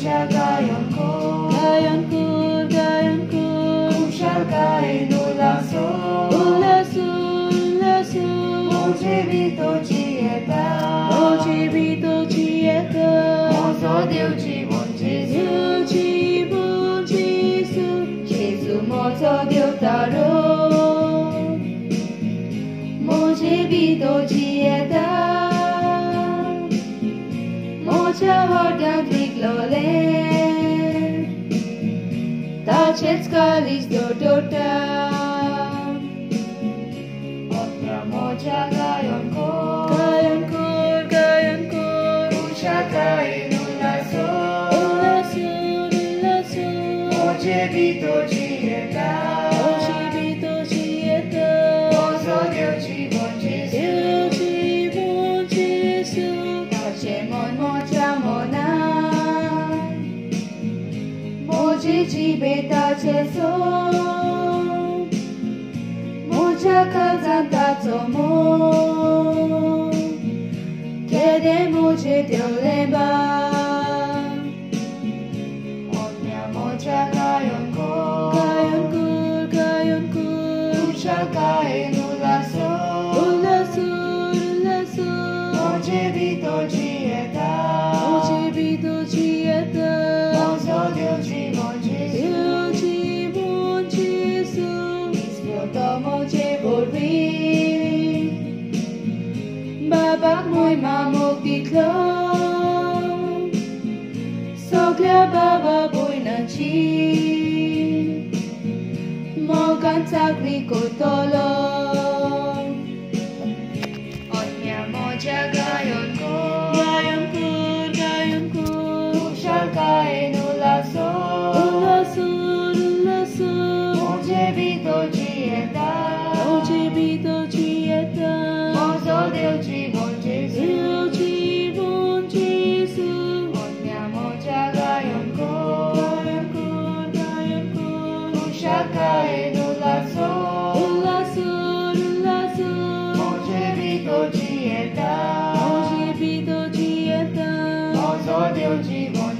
moja gayon ko, kushal kain ulaso, moje bito chieta, mozo Deus Jibon Jesus, mozo Deus taro, moje bito chieta, moja horda triglole, tacet skalis dodota, otra moja gayon ko, kushal kain ulaso, moje bito chieta, mozo Deus Jibon Jesus, tacemon moja mona, moje jibe taceso, moja kazan tacomo, kede moje deoleba, otra moja gayon ko, kushal kain ulaso, moje bito chieta, mozo Deus Jibon Ispioto moje borbi, babak mo'y mamugtitlo, sogla bababoy na chi, mogantag likotolong, onya moja gayon ko, kushal kain ulaso, moje bito chieta, mozo Deus Jibon Jesus, onya moja gayon ko, kushal kain ulaso, moje bito chieta, mozo Deus Jibon